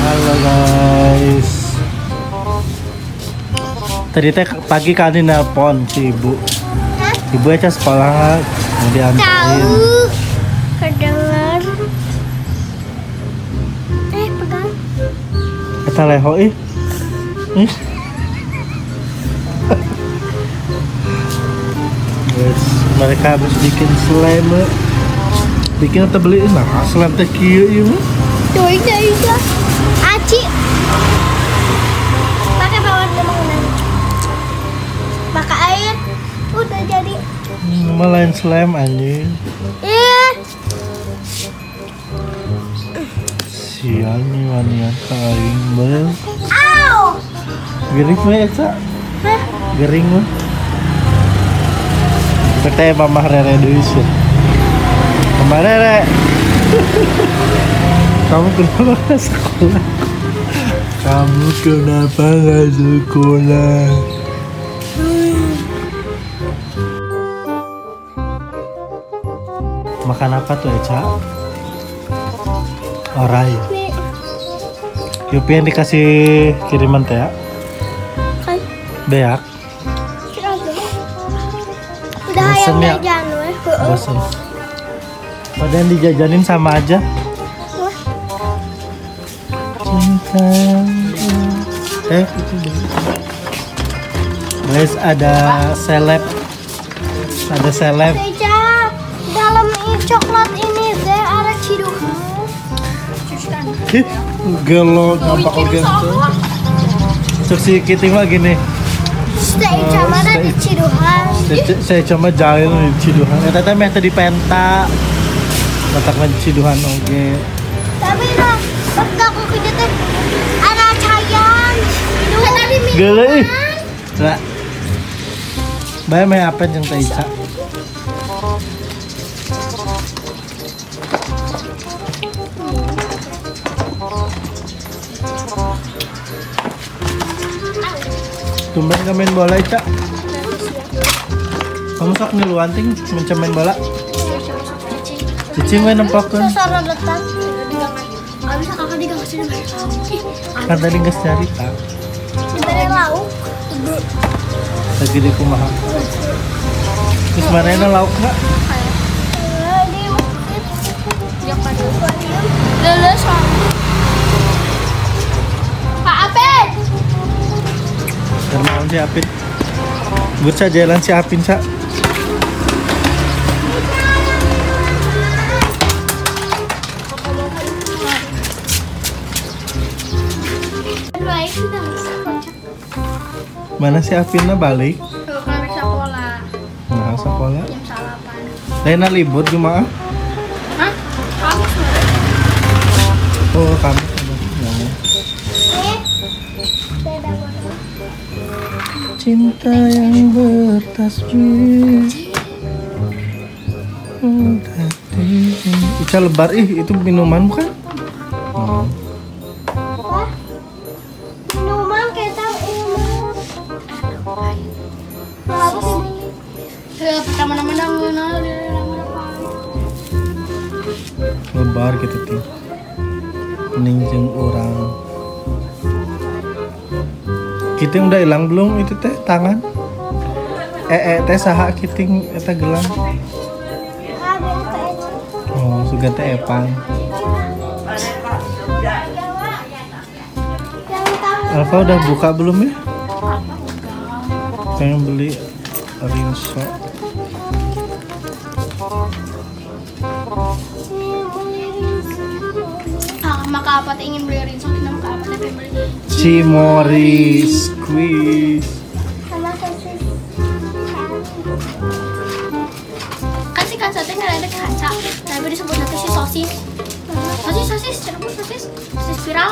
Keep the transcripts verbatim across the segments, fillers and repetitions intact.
Halo guys. Tadi teh pagi kali nelpon si ibu. Ibu aja sekolah mau diantarin. Tahu. Kedengar. Eh pegang. Kita leho ih. Ih. Guys, mereka habis bikin slime. Bikin atau beliin lah slime teh kieu ieu. Tuh itu itu. Aci. Pakai bawang lemongan. Pakai air. Udah jadi. Malain slime anjing. Eh. Sial nih wanian kain bel. Au. Gering mah ya, Cak? Hah? Gering mah. Kita mamah Rere dulu sih. Mama Rere. Kamu kenapa nggak sekolah? Kamu kenapa nggak sekolah? Makan apa tuh Eca? Orai. Yupi yang dikasih kiriman teh ya? Kan. Beak. Udah Bosen yang ya? jajan weh. Bosan. Padahal yang dijajanin sama aja. Cinta. Eh, itu dulu. Guys, ada seleb. Ada seleb. Seja, dalam ini coklat ini teh ada ciduhan. Ih, gelo gampang gitu. Cuk si Kitty mah gini. Seja mana di ciduhan? Saya- Saya cuma jahil di Ciduhan. Ya teteh meh tadi penta. Letak di Ciduhan oge. Tapi lah, pas aku kerja teh ada cayang. Itu tadi Gelo ih. minuman. Nah. Bae meh apa jeung teh Ica? Tumben gak main bola Ica? Kamu sok ngeluan ting mencem main bola? Cicing main nempokeun. Sosoro letak. Gak bisa kakak di kasih nomor. Kan tadi geus carita. Diberi lauk. Lagi di kumaha. Terus mana lauk enggak? Lulus Pak Apin. Terus si Apin. Bursa jalan si Apin sa. Mana si Apinnya balik? Tuh kan sekolah Nah, sekolah. jam salapan. Lena libur Jumaah. Hah? Kamu Oh, kamu. Cinta yang bertasbih. Ica lebar ih, itu minuman bukan? Hmm. Wah, minuman kita minuman. Apa sih? Teman-teman yang mengenal Lebar gitu tuh. Ningjeng orang. Kita udah hilang belum itu teh tangan? Eh, eh teh saha kiting eta gelang. Oh, suga teh epang. Alfa udah buka belum ya? Pengen beli rinso. Ah, maka apa ingin beli rinso kita maka apa teh beli Cimori squeeze. sama sosis. Kan si kaca teh nggak ada kaca, tapi disebut nanti si sosis. Sosis sosis, cenderung sosis, sosis viral.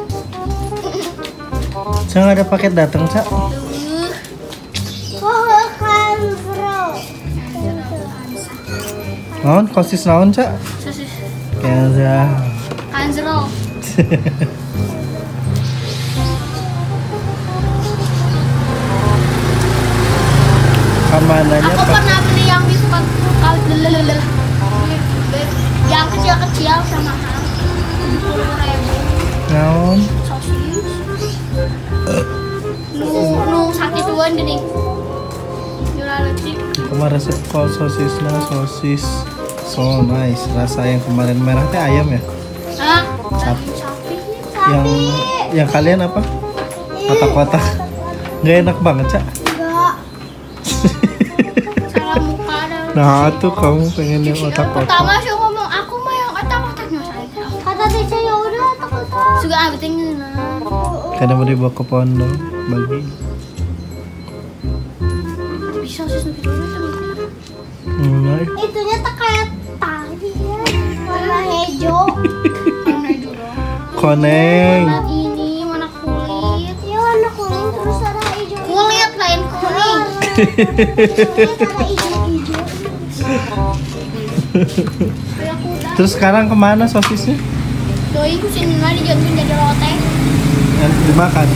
Saya nggak ada paket datang cak. Tuh. Oh, kanzro. Naon kosis naon cak? Sosis Kayak kanzro. Kamananya Aku pernah beli yang diskon kalau yang kecil-kecil sama tujuh puluh ribu. Naon? Sosis. Nu nu sakituan gini. Jual letik. Kemarin resep kol sosisnya sosis so nice. Rasa yang kemarin merah teh ayam ya? Ah, Sapi. sapi. Yang yang kalian apa? Kotak-kotak. Nggak enak banget, Cak. Enggak. Salah muka dah. Nah, tuh kamu pengen yang Pertama otak-otak. sih ngomong aku mah yang otak-otaknya saya. Kata Teca ya udah otak-otak. Suka apa tinggal. Karena mau dibawa ke pondok bagi. Bisa sih sampai dulu tuh. Mulai. Itunya tak kayak tadi ya. Warna hijau. Warna hijau dong. Koneng. Warna ini warna kulit. Ya warna kuning terus ada hijau. Kulit lain kuning. Ada hijau-hijau. Terus sekarang kemana sosisnya? Doi kusinin mah dijantung jadi loteng. Yang dimakan.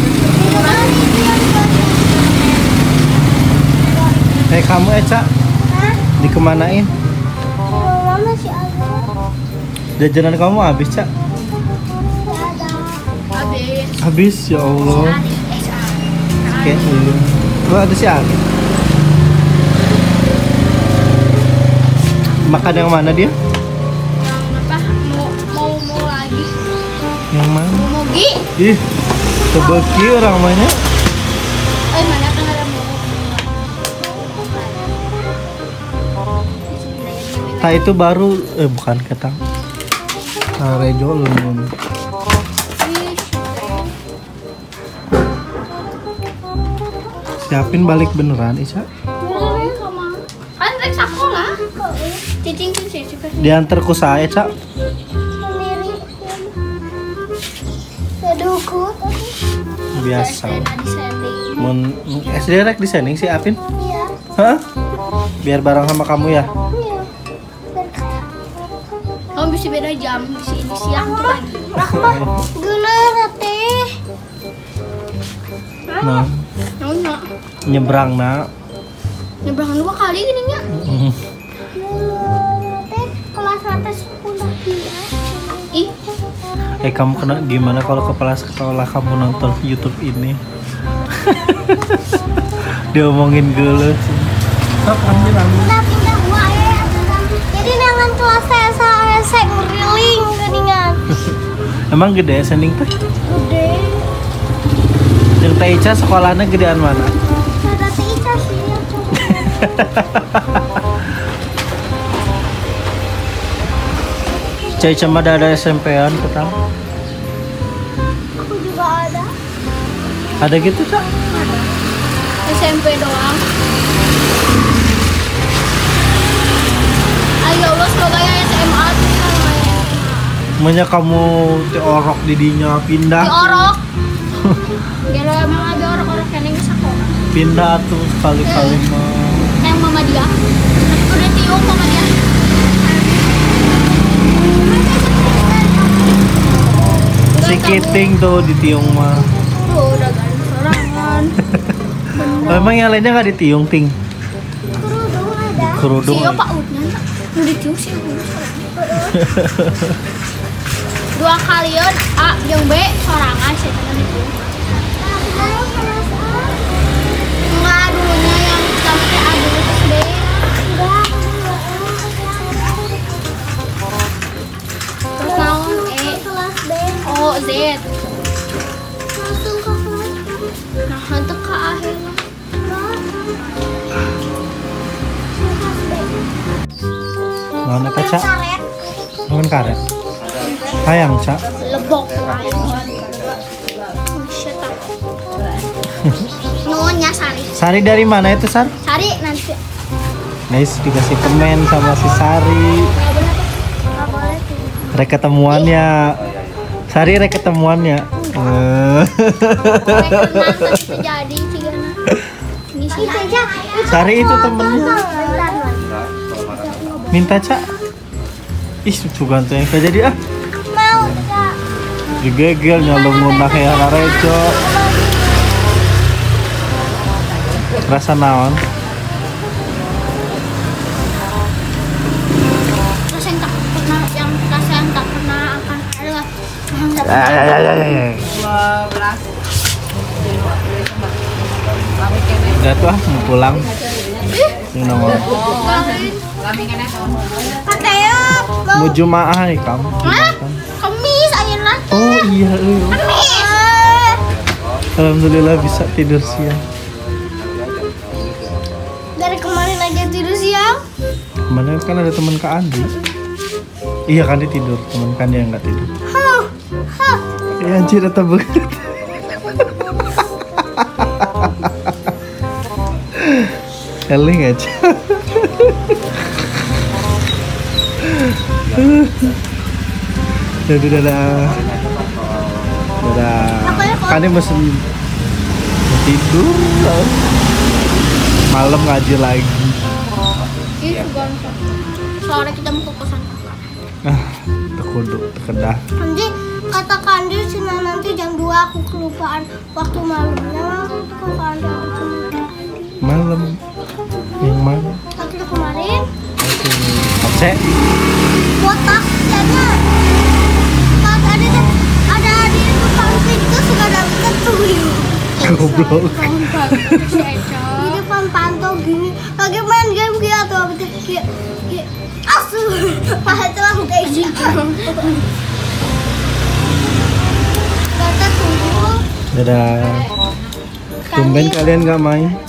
Eh kamu Eca, dikemanain? Mama masih ada. Jajanan kamu habis, Cak? Ada. Habis. Habis, ya Allah. Oke, dulu. Oh, ada si Ali. Makan yang mana dia? Yang apa? Mau mau mau lagi. Yang mana? Mau mogi. Ih, kebeki orang banyak. Eh mana kan ada mau. Tak itu baru, eh bukan ketang. Nah, Rejo lu. Siapin balik beneran, Isa. Kan rek sekolah. Cicing sih juga. Diantar ku saya, Cak. Sendiri. Sedukut. Biasa. Tadi setting. Mun S D rek di sending si Apin. Iya. Hah? Biar bareng sama kamu ya. Iya. Kamu bisa beda jam di sini siang tuh lagi. Guna teh. Nah, Nyonya. nyebrang nak. Nyebrang dua kali gini nya. Hmm. Teh kelas atas sekolah dia. Ih, Eh kamu kena gimana kalau kepala sekolah kamu nonton YouTube ini? Diomongin dulu. Sok ambil ambil. pindah pindah gua ya. Jadi dengan kelas saya saya saya ngeriling geningan. Emang gede sending teh? Gede. Yang Teh Ica sekolahnya gedean mana? Ada Tica sih. Cai cuma ada S M P-an ketang. Aku juga ada. Ada gitu, Cak? S M P doang. Ayo Allah semoga ya S M A tuh ya lumayan. Menya kamu teh orok didinya pindah. Diorok. Gara emang ada orok-orok yang nengis sekolah. Pindah tuh sekali-kali mah. Yang mama dia. Udah tiung mama dia. Si Kiting tuh di Tiung mah. Tuh udah garing sorangan. Oh, emang yang lainnya nggak di Tiung Ting? Kerudung ada. Kerudung. Si Pak Udnya udah ditiung sih. Dua kalian A yang B sorangan sih teman itu. Enggak dulunya yang sampai A dulu terus B. Enggak. Terus naon E kelas B. Oh Z. Langsung ke kelas. Nah, hantu ke akhir lah. Mana apa, Cak? Nuhun karet. Hayang, Cak. Lebok. Nuhunnya Sari. Sari dari mana itu, Sar? Sari nanti. Nice, dikasih permen sama si Sari. Nggak boleh tuh. Nggak boleh tuh. Rek ketemuannya. Sari rek ketemuannya. Eh. Mereka nangkep itu jadi cigana. Ini sih aja. Sari itu temennya. Minta, Cak. Ih, cucu ganteng kayak jadi ah. Mau Kak. Digegel nyalung ngunah ya Rejo. Rasa naon? Rasa yang tak pernah yang rasa yang tak pernah akan ada yang tak Ay, ay, ay, ay, ay. Udah tuh ah, mau pulang. Ini nomor. Katanya mau Mau Jumaah ya kamu? Hah? Kemis ayeuna nanti. Oh iya, iya. Kemis. Alhamdulillah bisa tidur siang. Dari kemarin aja tidur siang. Kemarin kan ada teman Kak Andi. Iya kan dia tidur, teman kan dia nggak tidur. Hah. Hah. Ya anjir datang banget. Eling aja. Jadi dadah. Dadah. Kan dia mesen mau tidur. Malam ngaji lagi. Ih, ganteng. Sore kita mau ke kosan kakak. Ah, tekudu, tekedah. Nanti kata Kandi Cina nanti jam dua aku kelupaan waktu malamnya aku ke Kandi aku Malam. Yang mana? waktu kemarin Oke. botak jadinya pas ada ada di depan pintu suka ada ketuyul. Goblok. Di depan pantau gini lagi main game gitu apa tuh kayak kayak asu pas itu aku kayak gitu. Kata tunggu. Dadah. Tumben kalian nggak main?